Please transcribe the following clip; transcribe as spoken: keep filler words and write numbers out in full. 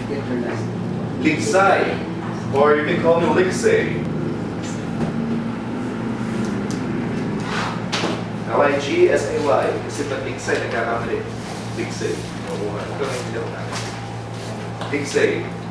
Ligsay. Or you can call me Ligsay. L I G S A Y. Kasi pag Ligsay, nagkakamali. Ligsay. Oo nga. Ito na yung hindi ako namin. Ligsay.